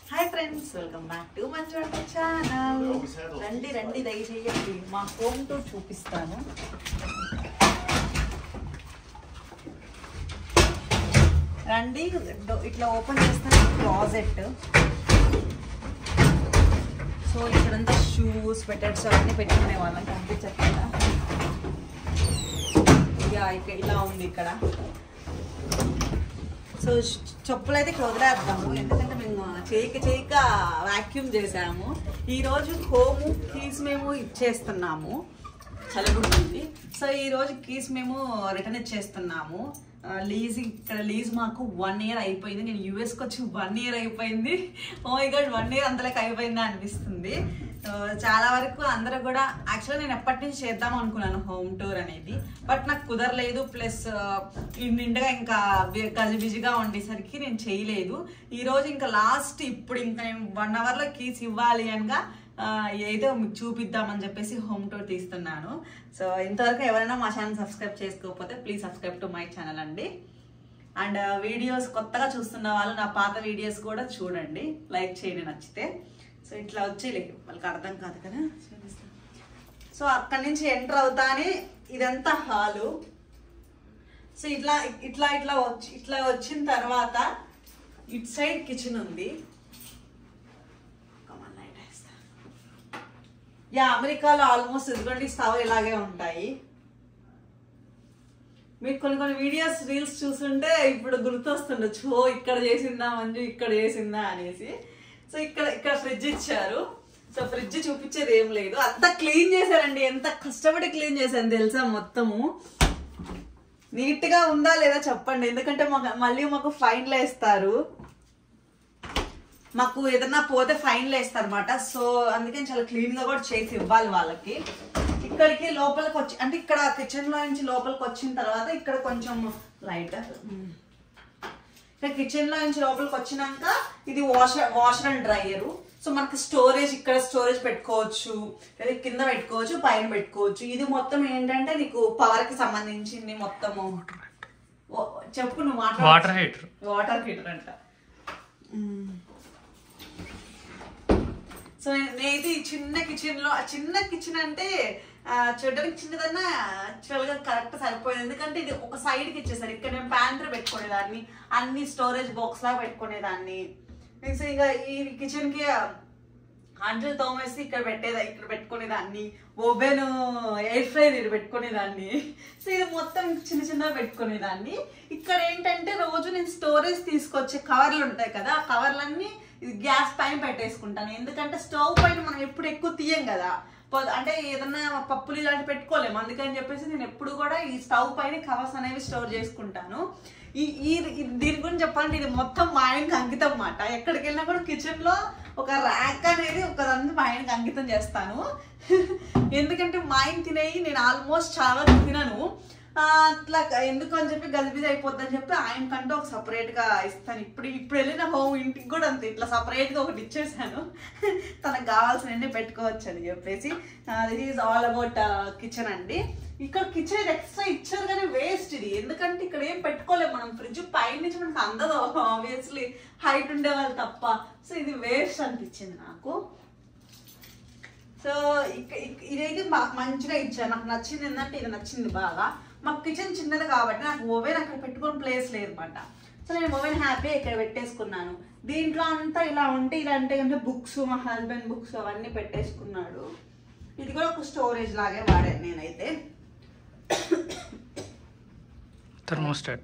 Hi friends, welcome back to Manju Andra channel. రండి దయచేయండి మా హోమ్ టూర్ చూపిస్తాను. రండి ఇట్లా ఓపెన్ చేస్తాను క్లాజెట్. సో ఇక్కడంతా షూస్ స్వెటర్స్ అన్నీ పెట్టుకునే వాళ్ళం కనిపించట్లేదా? ఇలా ఉంది ఇక్కడ. సో చెప్పులు అయితే ఇక్కడ వదిలేద్దాము, ఎందుకంటే మేము చేయక వ్యాక్యూమ్ చేసాము. ఈరోజు హోమ్ కీస్ మేము ఇచ్చేస్తున్నాము, చల్లగుంటుంది. సో ఈరోజు కీస్ మేము రిటర్న్ ఇచ్చేస్తున్నాము. ఇక్కడ లీజ్ మాకు 1 year అయిపోయింది. నేను యూఎస్కి వచ్చి 1 year అయిపోయింది. ఓ మై గాడ్, 1 year అంతలోకి అయిపోయిందా అనిపిస్తుంది. చాలా వరకు అందరూ కూడా యాక్చువల్గా నేను ఎప్పటి నుంచి చేద్దాం అనుకున్నాను హోమ్ టూర్ అనేది, బట్ నాకు కుదరలేదు. ప్లస్ నిండుగా ఇంకా బిజీగా ఉండేసరికి నేను చేయలేదు. ఈరోజు ఇంకా లాస్ట్ ఇప్పుడు ఇంకా నేను 1 hourలో కీస్ ఇవ్వాలి అనగా ఏదో మీకు చూపిద్దామని చెప్పేసి హోమ్ టూర్ తీస్తున్నాను. సో ఇంతవరకు ఎవరైనా మా ఛానల్ సబ్స్క్రైబ్ చేసుకోకపోతే please subscribe to my channel అండి. అండ్ వీడియోస్ కొత్తగా చూస్తున్న వాళ్ళు నా పాత వీడియోస్ కూడా చూడండి, లైక్ చేయండి నచ్చితే. సో ఇట్లా వచ్చేయలేదు, వాళ్ళకి అర్థం కాదు కదా. సో అక్కడి నుంచి ఎంటర్ అవుతానే ఇదంతా హాలు. సో ఇట్లా వచ్చిన తర్వాత ఇటు సైడ్ కిచెన్ ఉంది. అమెరికాలో ఆల్మోస్ట్ ఇదిగోండి స్టవ్ ఇలాగే ఉంటాయి. మీకు కొన్ని వీడియోస్ రీల్స్ చూస్తుంటే ఇప్పుడు గుర్తొస్తుండొచ్చు, ఓ ఇక్కడ చేసిందా మంజు, ఇక్కడ చేసిందా అనేసి. సో ఇక్కడ ఫ్రిడ్జ్ ఇచ్చారు. సో ఫ్రిడ్జ్ చూపించేది ఏం లేదు, అంతా క్లీన్ చేశారండి. ఎంత కష్టపడి క్లీన్ చేశాను తెలుసా. మొత్తము నీట్ గా ఉందా లేదా చెప్పండి, ఎందుకంటే మళ్ళీ మాకు ఫైన్లు వేస్తారు. మాకు ఏదన్నా పోతే ఫైన్లు వేస్తారు అనమాట. సో అందుకని చాలా క్లీన్ గా కూడా చేసి ఇవ్వాలి వాళ్ళకి. ఇక్కడికి లోపలికి వచ్చి, అంటే ఇక్కడ కిచెన్ లో నుంచి లోపలికి వచ్చిన తర్వాత ఇక్కడ కొంచెం లైట్, ఇక్కడ కిచెన్ లో నుంచి లోపలికి వచ్చినాక ఇది వాషర్ అండ్ డ్రైయరు. సో మనకి స్టోరేజ్, ఇక్కడ స్టోరేజ్ పెట్టుకోవచ్చు, కింద పెట్టుకోవచ్చు, పైన పెట్టుకోవచ్చు. ఇది మొత్తం ఏంటంటే నీకు పవర్ కి సంబంధించింది మొత్తము. చెప్పు నువ్వు వాటర్ హీటర్ అంట. సో నేనైతే ఈ చిన్న కిచెన్ అంటే చూడడానికి చిన్నదన్నా యాక్చువల్గా కరెక్ట్ సరిపోయింది, ఎందుకంటే ఇది ఒక సైడ్కి ఇచ్చేసారు. ఇక్కడ నేను ప్యాంట్రీ పెట్టుకునేదాన్ని, అన్ని స్టోరేజ్ బాక్స్ లాగా పెట్టుకునేదాన్ని. సో ఇంకా ఈ కిచెన్కి అంట్లు తోమేసి ఇక్కడ పెట్టుకునేదాన్ని, ఓవెన్ ఎయిర్ ఫ్రైర్ ఇది పెట్టుకునేదాన్ని. సో ఇది మొత్తం చిన్నగా పెట్టుకునేదాన్ని. ఇక్కడ ఏంటంటే రోజు నేను స్టోరేజ్ తీసుకొచ్చే కవర్లు ఉంటాయి కదా, ఆ కవర్లన్నీ ఇది గ్యాస్ పైన పెట్టేసుకుంటాను. ఎందుకంటే స్టవ్ పైన మనం ఎప్పుడు ఎక్కువ తీయం కదా, అంటే ఏదన్నా పప్పులు ఇలాంటి పెట్టుకోలేము. అందుకని చెప్పేసి నేను ఎప్పుడు కూడా ఈ స్టవ్ పైన కవర్స్ అనేవి స్టోర్ చేసుకుంటాను. దీని గురించి చెప్పాలంటే ఇది మొత్తం మా ఆయనకి అంకితం అన్నమాట. ఎక్కడికి వెళ్ళినా కూడా కిచెన్ లో ఒక ర్యాక్ అనేది ఒకదాన్ని మా ఆయనకి అంకితం చేస్తాను. ఎందుకంటే మా ఆయన తినేవి నేను ఆల్మోస్ట్ చాలా తినను. అట్లా ఎందుకు అని చెప్పి గజిబిజి అయిపోద్ది అని చెప్పి ఆయనకంటూ ఒక సపరేట్ గా ఇస్తాను. ఇప్పుడు వెళ్ళిన ఇంటికి కూడా అంతే, ఇట్లా సపరేట్ గా ఒకటి ఇచ్చేసాను, తనకు కావాల్సినవన్నీ పెట్టుకోవచ్చు అని చెప్పేసి. This is all about kitchen అండి. ఇక్కడ కిచెన్ ఎక్స్ట్రా ఇచ్చారు కానీ వేస్ట్ ఇది, ఎందుకంటే ఇక్కడ ఏం పెట్టుకోలేము మనం. ఫ్రిడ్జ్ పైన నుంచి మనకు అందదు ఆబ్వియస్లీ, హైట్ ఉండే వాళ్ళు తప్ప. సో ఇది వేస్ట్ అనిపించింది నాకు. సో ఇదైతే మంచిగా ఇచ్చారు, నాకు నచ్చింది. ఏంటంటే ఇది నచ్చింది బాగా. మాకు కిచెన్ చిన్నది కాబట్టి నాకు ఓవెన్ అక్కడ పెట్టుకుని ప్లేస్ లేదన్నమాట. సో నేను ఓవెన్ హ్యాపీ ఇక్కడ పెట్టేసుకున్నాను. దీంట్లో అంతా ఇలా ఉంటే ఇలా అంటే బుక్స్, మా హస్బెండ్ బుక్స్ అవన్నీ పెట్టేసుకున్నాడు. ఇది కూడా ఒక స్టోరేజ్ లాగే వాడాను నేనైతే. థర్మోస్టాట్.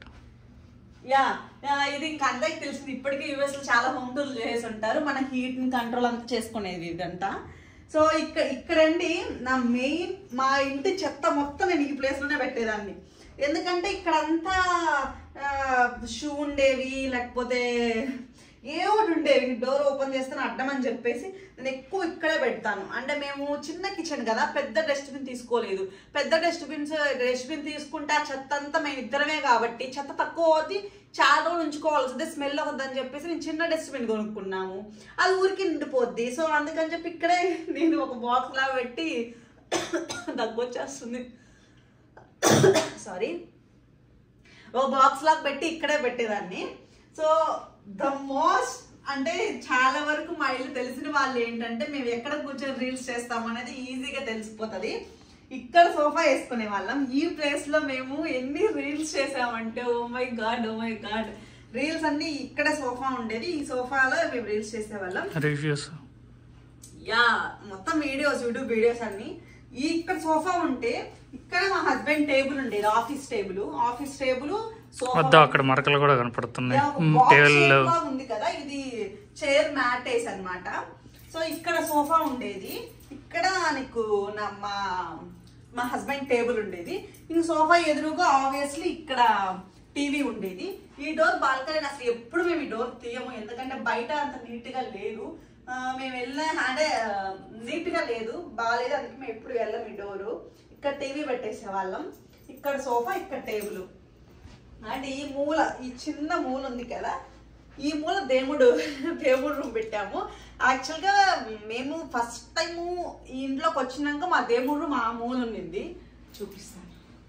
ఇది ఇంకా అందరికి తెలిసింది, ఇప్పటికీ యూఎస్ లో చాలా హోమ్ టూర్లు చేసి ఉంటారు. మన హీట్ ని కంట్రోల్ అంతా చేసుకునేది ఇదంతా. సో ఇక్కడండి మా ఇంటి చెత్త మొత్తం నేను ఈ ప్లేస్ లోనే పెట్టేదాన్ని. ఎందుకంటే ఇక్కడంతా షూ ఉండేవి, లేకపోతే ఏ ఒకటి ఉండేవి, డోర్ ఓపెన్ చేస్తే అడ్డం అని చెప్పేసి నేను ఎక్కువ ఇక్కడే పెడతాను. అంటే మేము చిన్న కిచెన్ కదా, పెద్ద డస్ట్బిన్ తీసుకోలేదు. పెద్ద డస్ట్బిన్ తీసుకుంటే ఆ చెత్త అంతా మేము ఇద్దరమే కాబట్టి చెత్త తక్కువ అవుతుంది, చాలా రోజులు ఉంచుకోవాల్సింది, స్మెల్ అవుతుందని చెప్పేసి నేను చిన్న డస్ట్బిన్ కొనుక్కున్నాము. అది ఊరికి నిండిపోద్ది. సో అందుకని చెప్పి ఇక్కడే నేను ఒక బాక్స్ లాగా పెట్టి, దగ్గొచ్చేస్తుంది సారీ, ఒక బాక్స్ లాగా పెట్టి ఇక్కడే పెట్టేదాన్ని. సో ద మోస్ట్ అంటే చాలా వరకు మా ఇల్లు తెలిసిన వాళ్ళు ఏంటంటే మేము ఎక్కడ కూర్చొని రీల్స్ చేస్తాం అనేది ఈజీగా తెలిసిపోతుంది. ఇక్కడ సోఫా వేసుకునే వాళ్ళం. ఈ ప్లేస్ లో మేము ఎన్ని రీల్స్ చేసామంటే ఓ మై గాడ్ రీల్స్ అన్ని ఇక్కడ సోఫా ఉండేది. ఈ సోఫాలో మేము రీల్స్ చేసేవాళ్ళం. రివ్యూస్ మొత్తం వీడియోస్, యూట్యూబ్ వీడియోస్ అన్ని. ఇక్కడ సోఫా ఉంటే ఇక్కడ మా హస్బెండ్ టేబుల్ ఉండేది, ఆఫీస్ టేబుల్ సోఫా. అక్కడ మరకలు కూడా కనపడుతున్నాయి. ఉంది కదా, ఇది చైర్ మ్యాట్ వేసి అనమాట. సో ఇక్కడ సోఫా ఉండేది, ఇక్కడ నీకు మా హస్బెండ్ టేబుల్ ఉండేది. ఇంక సోఫా ఎదురుగా ఆబ్వియస్లీ ఇక్కడ టీవీ ఉండేది. ఈ డోర్ బాల్కనీ అసలు ఎప్పుడు మేము ఈ డోర్ తీయము, ఎందుకంటే బయట అంత నీట్ గా లేదు. మేము అంటే నీట్ గా లేదు, బాగాలేదు, అందుకే మేము ఎప్పుడు వెళ్ళాం ఈ డోరు. ఇక్కడ టీవీ పెట్టేసే వాళ్ళం, ఇక్కడ సోఫా, ఇక్కడ టేబుల్. అంటే ఈ చిన్న మూల ఉంది కదా, ఈ మూల దేవుడు రూమ్ పెట్టాము. యాక్చువల్గా మేము ఫస్ట్ టైము ఈ ఇంట్లోకి వచ్చినాక మా దేవుడు రూమ్ ఆ మూల ఉండింది, చూపిస్తాను.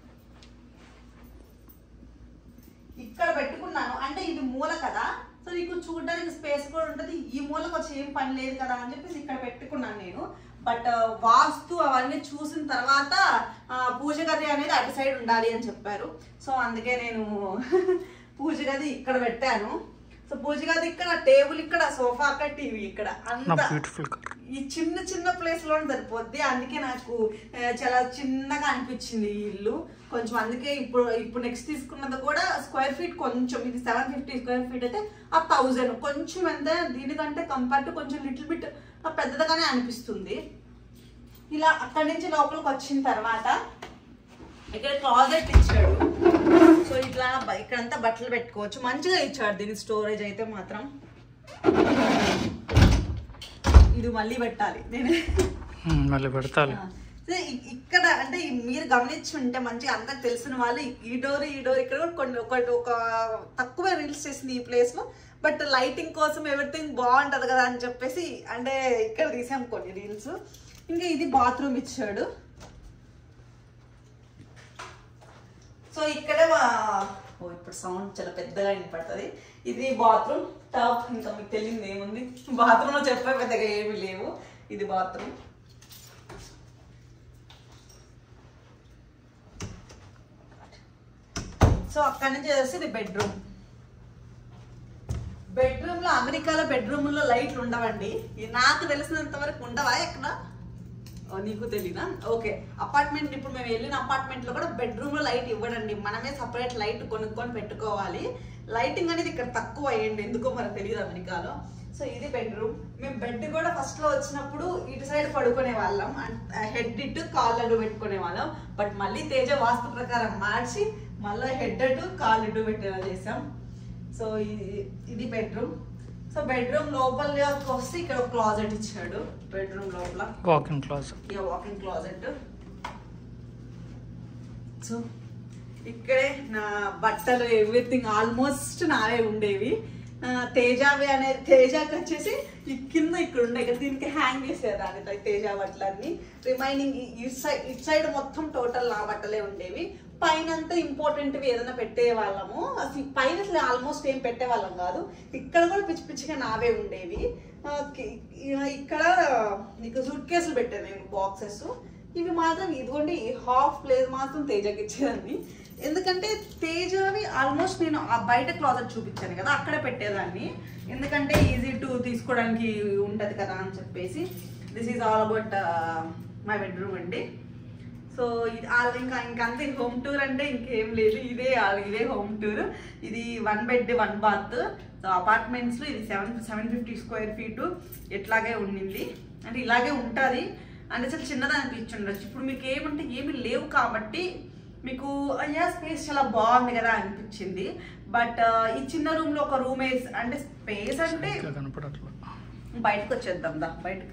ఇక్కడ పెట్టుకున్నాను, అంటే ఇది మూల కదా, సో నీకు చూడడానికి స్పేస్ కూడా ఉంటుంది. ఈ మూలకు వచ్చి ఏం పని లేదు కదా అని చెప్పేసి ఇక్కడ పెట్టుకున్నాను నేను. బట్ వాస్తు అవన్నీ చూసిన తర్వాత పూజ గది అనేది అటు సైడ్ ఉండాలి అని చెప్పారు. సో అందుకే నేను పూజ గది ఇక్కడ పెట్టాను. సో పూజ గది ఇక్కడ, టేబుల్ ఇక్కడ, సోఫా అక్కడ, టీవీ ఇక్కడ. అంత ఈ చిన్న ప్లేస్ లోనే సరిపోద్ది. అందుకే నాకు చాలా చిన్నగా అనిపించింది ఈ ఇల్లు కొంచెం. అందుకే ఇప్పుడు నెక్స్ట్ తీసుకున్నది కూడా స్క్వేర్ ఫీట్ కొంచెం, ఇది 750 స్క్వేర్ ఫీట్ అయితే ఆ 1000 కొంచెం ఎంత దీనికంటే కంపేర్ టు కొంచెం లిటిల్ బిట్ పెద్దదిగానే అనిపిస్తుంది. ఇలా అక్కడి నుంచి లోపలికి వచ్చిన తర్వాత ఇక్కడ క్లాజెట్ ఇచ్చాడు. సో ఇట్లా ఇక్కడంతా బట్టలు పెట్టుకోవచ్చు, మంచిగా ఇచ్చాడు. దీని స్టోరేజ్ అయితే మాత్రం ఇది మళ్ళీ పెట్టాలి, మళ్ళీ పెడతాలి. ఇక్కడ అంటే మీరు గమనించి ఉంటే మంచిగా అందరికి తెలిసిన వాళ్ళు ఈ డోర్ ఇక్కడ కొన్ని ఒక తక్కువ రీల్స్ చేసింది ఈ ప్లేస్ లో. బట్ లైటింగ్ కోసం ఎవ్రీథింగ్ బాగుంటది కదా అని చెప్పేసి అంటే ఇక్కడ తీసాం కొన్ని రీల్స్. ఇంకా ఇది బాత్రూమ్ ఇచ్చాడు. సో ఇక్కడ ఇప్పుడు సౌండ్ చాలా పెద్దగా వినపడుతుంది. ఇది బాత్రూమ్ టాప్. ఇంకా మీకు తెలియదు ఏముంది బాత్రూమ్ లో, చెప్పే పెద్దగా ఏమి లేవు. ఇది బాత్రూమ్. సో అక్కడి నుంచి వచ్చేసి ఇది బెడ్రూమ్. బెడ్రూమ్ లో అమెరికాలో బెడ్రూమ్ లో లైట్లు ఉండవండి, నాకు తెలిసినంత వరకు ఉండవా ఎక్కడ, నీకు తెలీదా? ఓకే, అపార్ట్మెంట్ ఇప్పుడు మేము వెళ్ళిన అపార్ట్మెంట్ లో కూడా బెడ్రూమ్ లో లైట్ ఇవ్వడండి, మనమే సపరేట్ లైట్ కొనుక్కొని పెట్టుకోవాలి. లైటింగ్ అనేది ఇక్కడ తక్కువ అయ్యండి, ఎందుకో మనకు తెలియదు అమెరికాలో. సో ఇది బెడ్రూమ్. మేము బెడ్ కూడా ఫస్ట్ లో వచ్చినప్పుడు ఇటు సైడ్ పడుకునే వాళ్ళం, హెడ్ ఇటు కాళ్ళు అడ్డు పెట్టుకునే వాళ్ళం. బట్ మళ్ళీ తేజ వాస్తు ప్రకారం మార్చి మళ్ళీ హెడ్ అడ్డు కాళ్ళు ఇడ్డు పెట్టేలా చేసాం. సో ఇది బెడ్రూమ్. సో బెడ్రూమ్ లోపలికి వస్తే ఇక్కడ ఒక క్లాజెట్ ఇచ్చాడు. బెడ్రూమ్ లోపల వాకింగ్ క్లాజెట్. సో ఇక్కడే నా బట్టలు ఎవ్రీథింగ్ ఆల్మోస్ట్ నావే ఉండేవి. తేజాకి వచ్చేసి ఈ కింద ఇక్కడ ఉండే కదా, దీనికి హ్యాంగ్ చేసేదాన్ని తేజ బట్టలన్నీ. రిమైనింగ్ ఇటు సైడ్ మొత్తం టోటల్ నా బట్టలే ఉండేవి. పైన అంతా ఇంపార్టెంట్వి ఏదైనా పెట్టే వాళ్ళము. అసలు పైన అసలు ఆల్మోస్ట్ ఏం పెట్టే వాళ్ళం కాదు. ఇక్కడ కూడా పిచ్చిగా నావే ఉండేవి. ఇక్కడ నీకు సూట్ కేసులు పెట్టాను నేను, బాక్సెస్. ఇవి మాత్రం ఇదిగోండి హాఫ్ ప్లేస్ మాత్రం తేజకి ఇచ్చేదాన్ని. ఎందుకంటే తేజవి ఆల్మోస్ట్ నేను ఆ బయట క్లాజెట్ చూపించాను కదా, అక్కడే పెట్టేదాన్ని. ఎందుకంటే ఈజీ టు తీసుకోవడానికి ఉంటది కదా అని చెప్పేసి. This is all about my bedroom అండి. సో ఇంకంతే హోమ్ టూర్ అంటే ఇంకేం లేదు, ఇదే హోమ్ టూర్. ఇది 1 బెడ్ 1 బాత్. సో అపార్ట్మెంట్స్ లో ఇది 750 స్క్వేర్ ఫీట్ ఎట్లాగే ఉండింది, అంటే ఇలాగే ఉంటుంది. అంటే చాలా చిన్నది అనిపించుండొచ్చు. ఇప్పుడు మీకు ఏమంటే ఏమి లేవు కాబట్టి మీకు అయ్యా స్పేస్ చాలా బాగుంది కదా అనిపించింది. బట్ ఈ చిన్న రూమ్ లో ఒక రూమ్ అంటే స్పేస్ అంటే బయటకు వచ్చేద్దాం దా బయటకు.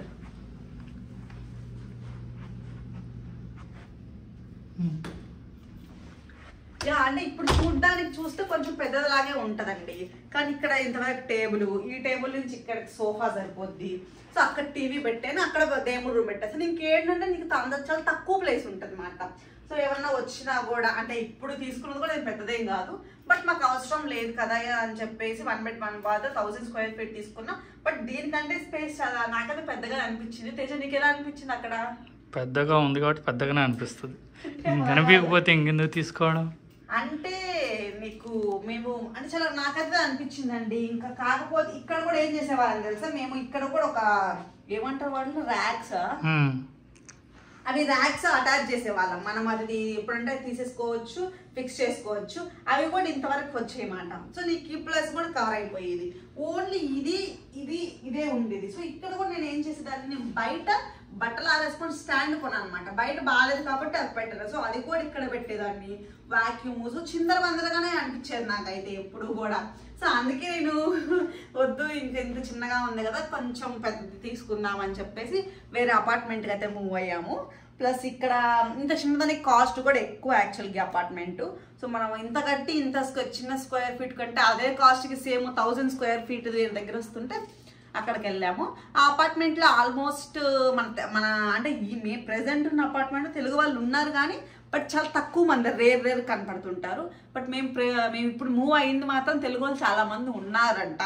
అంటే ఇప్పుడు చూడడానికి చూస్తే కొంచెం పెద్దదిలాగే ఉంటదండి, కానీ ఇక్కడ ఇంతవరకు టేబుల్, ఈ టేబుల్ నుంచి ఇక్కడ సోఫా సరిపోద్ది. సో అక్కడ టీవీ పెట్టాను, అక్కడ దేవుడు రూమ్ పెట్టేస్తాను. ఇంకేంటంటే నీకు చాలా తక్కువ ప్లేస్ ఉంటుంది అన్నమాట. సో ఎవరన్నా వచ్చినా కూడా, అంటే ఇప్పుడు తీసుకున్నది కూడా పెద్దదేం కాదు, బట్ మాకు అవసరం లేదు కదా అని చెప్పేసి 1 బెడ్ 1 బాత్ 1000 స్క్వేర్ ఫీట్ తీసుకున్నా. బట్ దీనికంటే స్పేస్ చాలా నాకైతే పెద్దగా అనిపించింది. తేజ నీకు ఎలా అనిపించింది? అక్కడ పెద్దగా ఉంది కాబట్టి పెద్దగానే అనిపిస్తుంది, కనిపించకపోతే ఇంకెందుకు తీసుకోవడం అంటే నీకు మేము అంటే చాలా నాకైతే అనిపించిందండి. ఇంకా కాకపోతే ఇక్కడ కూడా ఏం చేసేవాళ్ళని తెలుసా, మేము ఇక్కడ కూడా ఒక ఏమంటారు వాళ్ళు ర్యాక్స్, అవి ర్యాక్స్ అటాచ్ చేసేవాళ్ళం. మనం అది ఎప్పుడంటే తీసేసుకోవచ్చు, ఫిక్స్ చేసుకోవచ్చు. అవి కూడా ఇంతవరకు వచ్చేయమాట. సో నీకు ఈ ప్లస్ కూడా కవర్ అయిపోయేది. ఓన్లీ ఇదే ఉండేది. సో ఇక్కడ కూడా నేను ఏం చేసేదాన్ని, నేను బయట బట్టలు ఆరేసుకొని స్టాండ్ కొన్నాను అనమాట. బయట బాగాలేదు కాబట్టి అది పెట్టారు. సో అది కూడా ఇక్కడ పెట్టేదాన్ని. వాక్యూమ్ సో చిందరబందరగానే అనిపించేది నాకైతే ఎప్పుడు కూడా. సో అందుకే నేను వద్దు ఇంత చిన్నగా ఉంది కదా, కొంచెం పెద్దది తీసుకుందాం అని చెప్పేసి వేరే అపార్ట్మెంట్కి అయితే మూవ్ అయ్యాము. ప్లస్ ఇక్కడ ఇంత చిన్నదానికి కాస్ట్ కూడా ఎక్కువ యాక్చువల్గా అపార్ట్మెంట్. సో మనం ఇంత కట్టి ఇంత చిన్న స్క్వేర్ ఫీట్ కంటే అదే కాస్ట్కి సేమ్ 1000 స్క్వేర్ ఫీట్ దగ్గర వస్తుంటే అక్కడికి వెళ్ళాము. ఆ అపార్ట్మెంట్లో ఆల్మోస్ట్ మన అంటే మేము ప్రెసెంట్ ఉన్న అపార్ట్మెంట్ తెలుగు వాళ్ళు ఉన్నారు కానీ బట్ చాలా తక్కువ మంది రేర్ కనపడుతుంటారు. బట్ మేము ఇప్పుడు మూవ్ అయింది మాత్రం తెలుగు వాళ్ళు చాలా మంది ఉన్నారంట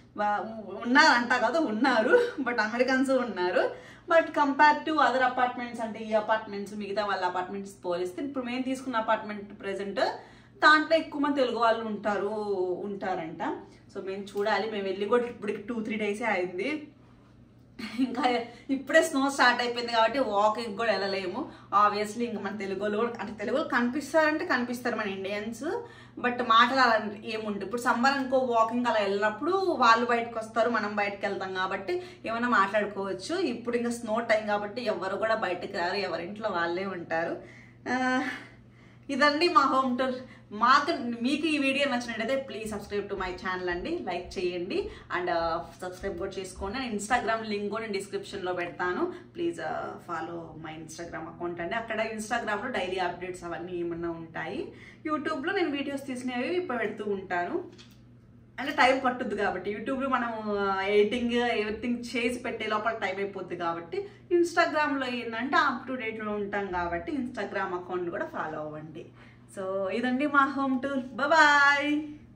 కదా, ఉన్నారు. బట్ అమెరికన్స్ ఉన్నారు. But compare to other apartments అంటే ఈ అపార్ట్మెంట్స్ మిగతా వాళ్ళ అపార్ట్మెంట్స్ పోలిస్తే ఇప్పుడు మేము తీసుకున్న అపార్ట్మెంట్ ప్రెసెంట్ దాంట్లో ఎక్కువ మంది తెలుగు వాళ్ళు ఉంటారంట. సో మేము చూడాలి. మేము వెళ్ళి కూడా ఇప్పటికి 2-3 డేసే అయింది. ఇంకా ఇప్పుడే స్నో స్టార్ట్ అయిపోయింది కాబట్టి వాకింగ్ కూడా వెళ్ళలేము. ఆబ్వియస్లీ ఇంకా మన తెలుగు వాళ్ళు కూడా అంటే తెలుగు వాళ్ళు కనిపిస్తారు మన ఇండియన్స్. బట్ మాట్లాడాలని ఏముంటుంది. ఇప్పుడు సమ్మర్ అనుకో వాకింగ్ అలా వెళ్ళినప్పుడు వాళ్ళు బయటకు వస్తారు, మనం బయటకు వెళ్తాం కాబట్టి ఏమైనా మాట్లాడుకోవచ్చు. ఇప్పుడు ఇంకా స్నో టైం కాబట్టి ఎవరు కూడా బయటకు రారు, ఎవరింట్లో వాళ్ళే ఉంటారు. ఇదండి మా హోమ్ టూర్. మీకు ఈ వీడియో నచ్చినట్టయితే please subscribe to my channel అండి, లైక్ చేయండి అండ్ సబ్స్క్రైబ్ కూడా చేసుకోండి. నేను ఇన్స్టాగ్రామ్ లింక్ కూడా నేను డిస్క్రిప్షన్లో పెడతాను. Please follow my Instagram account అండి. అక్కడ ఇన్స్టాగ్రామ్లో డైలీ అప్డేట్స్ అవన్నీ ఏమన్నా ఉంటాయి. యూట్యూబ్లో నేను వీడియోస్ తీసినవి ఇప్పుడు పెడుతూ ఉంటాను. అంటే టైం పట్టుద్ది కాబట్టి యూట్యూబ్లో మనం ఎడిటింగ్ ఎవ్రీథింగ్ చేసి పెట్టే లోపల టైం అయిపోద్ది కాబట్టి ఇన్స్టాగ్రామ్లో ఏంటంటే అప్ టు డేట్లో ఉంటాం కాబట్టి ఇన్స్టాగ్రామ్ అకౌంట్ కూడా ఫాలో అవ్వండి. సో ఇదండి మా హోమ్ టూర్. బాయ్.